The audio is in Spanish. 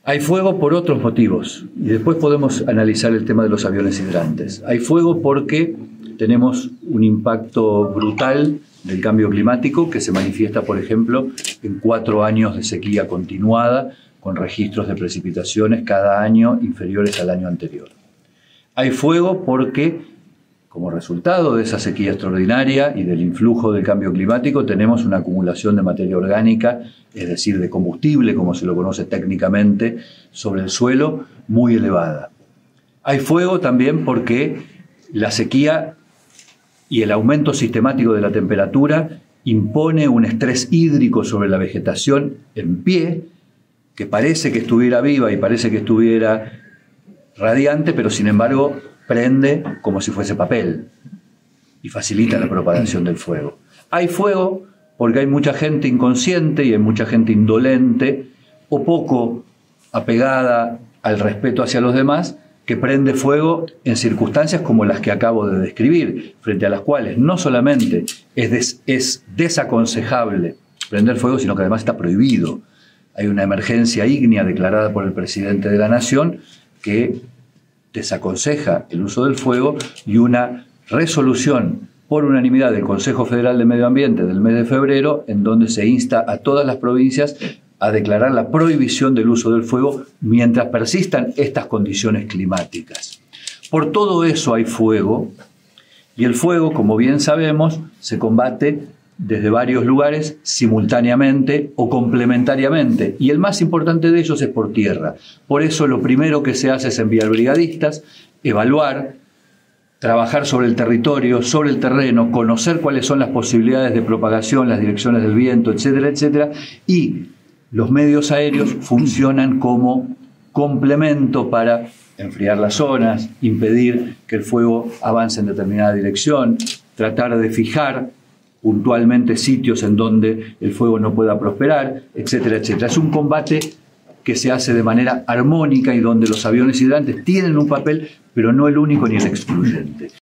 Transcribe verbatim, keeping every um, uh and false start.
Hay fuego por otros motivos, y después podemos analizar el tema de los aviones hidrantes. Hay fuego porque tenemos un impacto brutal del cambio climático que se manifiesta, por ejemplo, en cuatro años de sequía continuada, con registros de precipitaciones cada año inferiores al año anterior. Hay fuego porque, como resultado de esa sequía extraordinaria y del influjo del cambio climático, tenemos una acumulación de materia orgánica, es decir, de combustible, como se lo conoce técnicamente, sobre el suelo, muy elevada. Hay fuego también porque la sequía y el aumento sistemático de la temperatura impone un estrés hídrico sobre la vegetación en pie, que parece que estuviera viva y parece que estuviera radiante, pero sin embargo prende como si fuese papel y facilita la propagación del fuego. Hay fuego porque hay mucha gente inconsciente y hay mucha gente indolente o poco apegada al respeto hacia los demás, que prende fuego en circunstancias como las que acabo de describir, frente a las cuales no solamente es, des, es desaconsejable prender fuego, sino que además está prohibido. Hay una emergencia ígnea declarada por el presidente de la Nación que desaconseja el uso del fuego, y una resolución por unanimidad del Consejo Federal de Medio Ambiente del mes de febrero, en donde se insta a todas las provincias a declarar la prohibición del uso del fuego mientras persistan estas condiciones climáticas. Por todo eso hay fuego, y el fuego, como bien sabemos, se combate desde varios lugares simultáneamente o complementariamente, y el más importante de ellos es por tierra. Por eso lo primero que se hace es enviar brigadistas, evaluar, trabajar sobre el territorio, sobre el terreno, conocer cuáles son las posibilidades de propagación, las direcciones del viento, etcétera, etcétera, y los medios aéreos funcionan como complemento para enfriar las zonas, impedir que el fuego avance en determinada dirección, tratar de fijar puntualmente sitios en donde el fuego no pueda prosperar, etcétera, etcétera. Es un combate que se hace de manera armónica y donde los aviones hidrantes tienen un papel, pero no el único ni el excluyente.